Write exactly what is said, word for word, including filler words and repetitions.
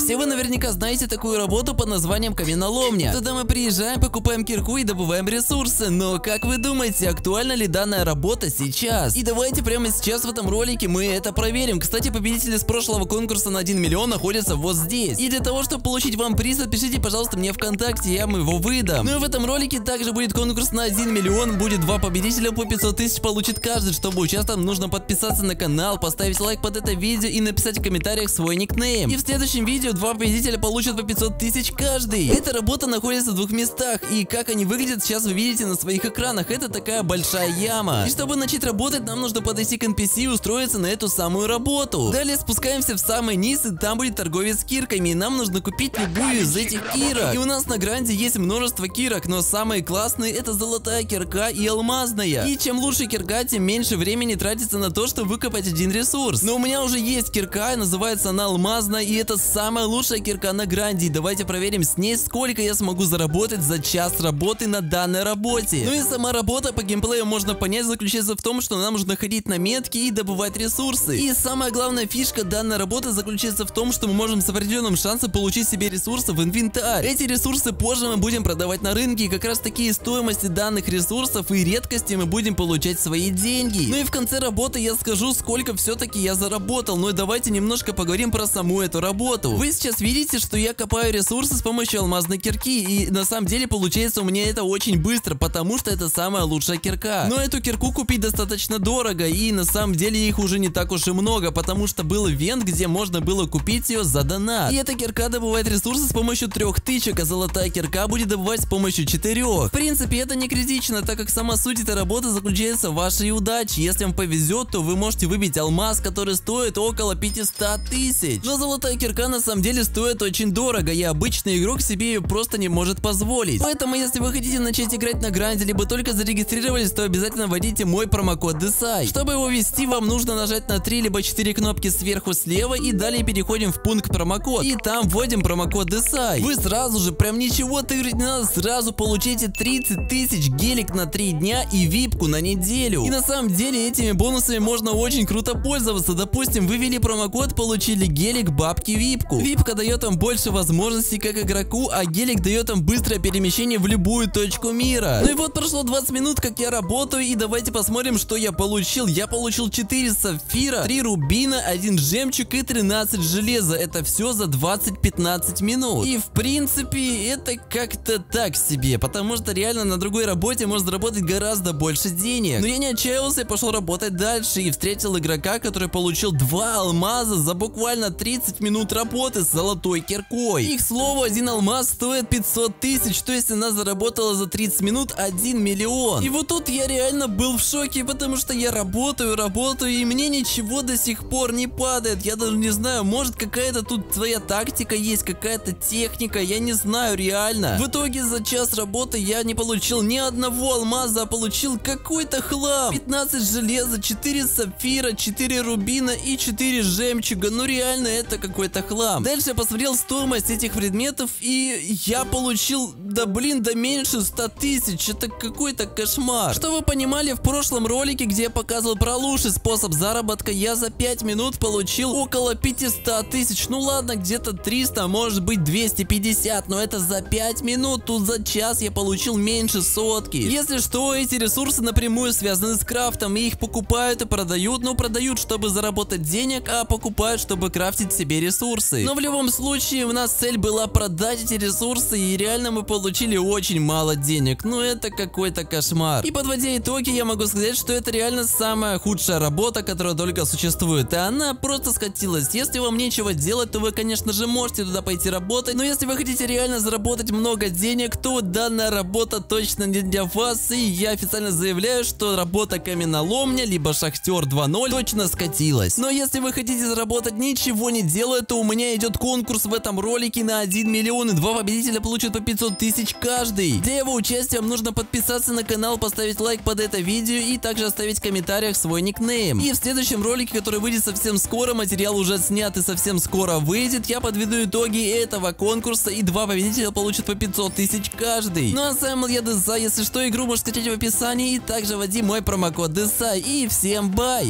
Все вы наверняка знаете такую работу под названием каменоломня. Туда мы приезжаем, покупаем кирку и добываем ресурсы. Но как вы думаете, актуальна ли данная работа сейчас? И давайте прямо сейчас в этом ролике мы это проверим. Кстати, победители с прошлого конкурса на один миллион находятся вот здесь. И для того, чтобы получить вам приз, отпишите, пожалуйста, мне ВКонтакте, я вам его выдам. Ну и в этом ролике также будет конкурс на один миллион. Будет два победителя, по пятьсот тысяч получит каждый. Чтобы участвовать, нужно подписаться на канал, поставить лайк под это видео и написать в комментариях свой никнейм. И в следующем видео два победителя получат по пятьсот тысяч каждый. Эта работа находится в двух местах. И как они выглядят, сейчас вы видите на своих экранах. Это такая большая яма. И чтобы начать работать, нам нужно подойти к эн пи си и устроиться на эту самую работу. Далее спускаемся в самый низ, и там будет торговец кирками. И нам нужно купить любую из этих кирок. И у нас на гранде есть множество кирок, но самые классные это золотая кирка и алмазная. И чем лучше кирка, тем меньше времени тратится на то, чтобы выкопать один ресурс. Но у меня уже есть кирка, называется она алмазная, и это самая лучшая кирка на гранде. И давайте проверим с ней, сколько я смогу заработать за час работы на данной работе. Ну и сама работа по геймплею можно понять заключается в том, что нам нужно ходить на метки и добывать ресурсы. И самая главная фишка данной работы заключается в том, что мы можем с определенным шансом получить себе ресурсы в инвентарь. Эти ресурсы позже мы будем продавать на рынке, и как раз такие стоимости данных ресурсов и редкости мы будем получать свои деньги. Ну и в конце работы я скажу, сколько все-таки я заработал. Ну и давайте немножко поговорим про саму эту работу. Вы сейчас видите, что я копаю ресурсы с помощью алмазной кирки, и на самом деле получается у меня это очень быстро, потому что это самая лучшая кирка. Но эту кирку купить достаточно дорого, и на самом деле их уже не так уж и много, потому что был ивент, где можно было купить ее за донат. И эта кирка добывает ресурсы с помощью трех тычек, а золотая кирка будет добывать с помощью четырех. В принципе, это не критично, так как сама суть этой работы заключается в вашей удаче. Если вам повезет, то вы можете выбить алмаз, который стоит около пятисот тысяч. Но золотая кирка на самом деле стоит очень дорого, и обычный игрок себе ее просто не может позволить. Поэтому, если вы хотите начать играть на гранде, либо только зарегистрировались, то обязательно вводите мой промокод Десай. Чтобы его ввести, вам нужно нажать на три либо четыре кнопки сверху слева, и далее переходим в пункт промокод. И там вводим промокод Десай. Вы сразу же, прям ничего тырить не надо, сразу получите тридцать тысяч гелик на три дня и випку на неделю. И на самом деле этими бонусами можно очень круто пользоваться. Допустим, вы ввели промокод, получили гелик, бабки, випку. Випка дает вам больше возможностей как игроку, а гелик дает вам быстрое перемещение в любую точку мира. Ну и вот прошло двадцать минут, как я работаю, и давайте посмотрим, что я получил. Я получил четыре сапфира, три рубина, один жемчуг и тринадцать железа. Это все за двадцать-пятнадцать минут. И в принципе это как-то так себе, потому что реально на другой работе можно заработать гораздо больше денег. Но я не отчаялся и пошел работать дальше, и встретил игрока, который получил два алмаза за буквально тридцать минут работы с золотой киркой. И, к слову, один алмаз стоит пятьсот тысяч, то есть она заработала за тридцать минут один миллион. И вот тут я реально был в шоке, потому что я работаю, работаю, и мне ничего до сих пор не падает. Я даже не знаю, может какая-то тут своя тактика есть, какая-то техника, я не знаю реально. В итоге за час работы я не получил ни одного алмаза, а получил какой-то хлам. пятнадцать железа, четыре сапфира, четыре рубина и четыре жемчуга. Ну реально это какой-то хлам. Дальше я посмотрел стоимость этих предметов, и я получил, да блин, да меньше ста тысяч. Это какой-то кошмар. Что вы понимали, в прошлом ролике, где я показывал про лучший способ заработка, я за пять минут получил около пятисот тысяч. Ну ладно, где-то триста, может быть двести пятьдесят, но это за пять минут. Тут за час я получил меньше сотки. Если что, эти ресурсы напрямую связаны с крафтом, и их покупают и продают, но продают, чтобы заработать денег, а покупают, чтобы крафтить себе ресурсы. Но в любом случае у нас цель была продать эти ресурсы, и реально мы получили очень мало денег. Ну это какой-то кошмар. И подводя итоги, я могу сказать, что это реально самая худшая работа, которая только существует, и она просто скатилась. Если вам нечего делать, то вы, конечно же, можете туда пойти работать, но если вы хотите реально заработать много денег, то данная работа точно не для вас, и я официально заявляю, что работа каменоломня либо шахтер два ноль точно скатилась. Но если вы хотите заработать ничего не делая, то у меня идет конкурс в этом ролике на один миллион, и два победителя получат по пятьсот тысяч каждый. Для его участия вам нужно подписаться на канал, поставить лайк под это видео и также оставить в комментариях свой никнейм. И в следующем ролике, который выйдет совсем скоро, материал уже снят и совсем скоро выйдет, я подведу итоги этого конкурса, и два победителя получат по пятьсот тысяч каждый. Ну а с вами был я, Десай. Если что, игру можешь скачать в описании, и также вводи мой промокод Десай. И всем бай!